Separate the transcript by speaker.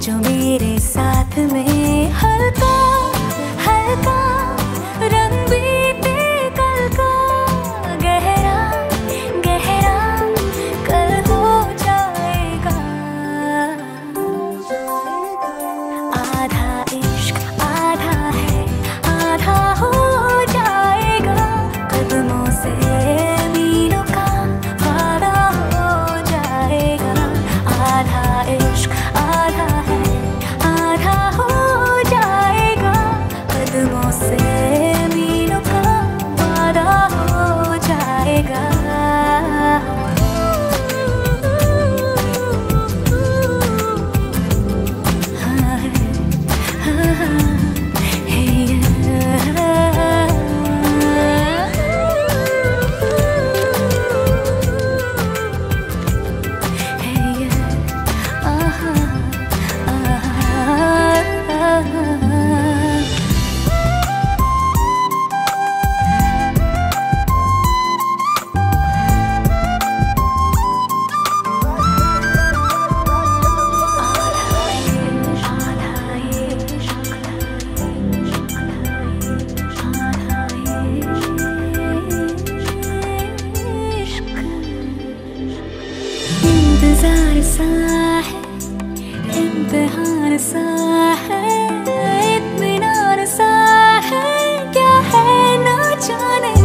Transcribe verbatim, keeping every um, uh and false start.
Speaker 1: जो मेरे साथ में हल्का हल्का रंग बीते कल का गहरा गहरा कल हो जाएगा। आधा इश्क आधा है आधा हो जाएगा। कदमों से मीलों का वादा हो जाएगा। आधा इश्क आधा है आधा हो जाएगा। कदमों से मीलों का वादा हो जाएगा। हाँ, हाँ, हाँ, इंतजार सा है इम्तिहान सा है इत्मीनान सा है क्या है ना जाने